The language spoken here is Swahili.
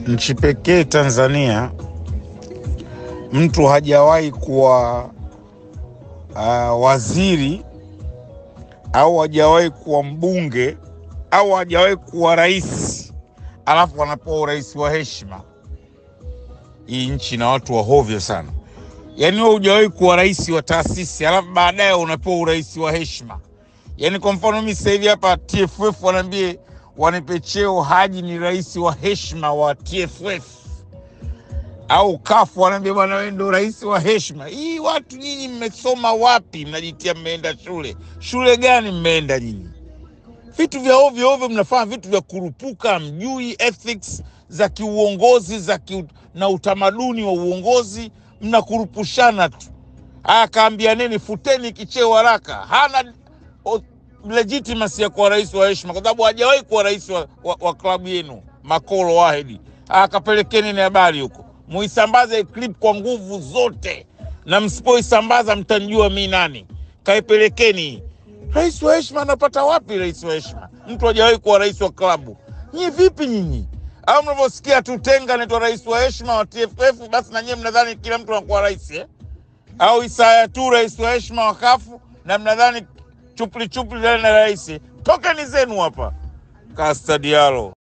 nchi pekee Tanzania mtu hajawahi kuwa waziri au hajawahi kuwa mbunge au hajawahi kuwa rais alafu anapewa urais wa heshima. Hii nchi na watu wa hovyo sana. Yaani wewe hujawahi kuwa rais wa taasisi alafu baadaye unapewa urais wa heshima. Yaani kwa mfano mimi sasa hivi hapa TFF wanaambie wanipe cheo Haji ni rais wa heshima wa TFF. Au kafu wanaambia bwana wewe ndio rais wa heshima. Hii watu nyinyi mmesoma wapi? Mnajitia mmeenda shule. Shule gani mmeenda nyinyi? Vitu vya ovyo ovyo mnafanya, vitu vya kurupuka, mjui ethics za kiuongozi na utamaduni wa uongozi, mnakurupushana tu. Akaambia nini futeni kicheo haraka. Hana legitimacy ya kuwa rais wa heshima kwa sababu hajawahi kuwa rais wa klabu yenu Makolo Wahedi. Akapelekeni ni habari huko. Muisambaze clip kwa nguvu zote na msipoisambaza mtanijua mimi nani. Kaipelekeni. Rais wa heshima anapata wapi rais wa heshima? Mtu hajawahi kuwa rais wa klabu. Nyinyi vipi nyinyi? Au mnavyosikia tu Tenga anaitwa rais wa heshima wa TFF basi na nyinyi mnadhani kila mtu anakuwa rais Au Isaya tu rais wa heshima wa kafu na mnadhani chupli na rais. Tokeni zenu hapa. Casta Diallo.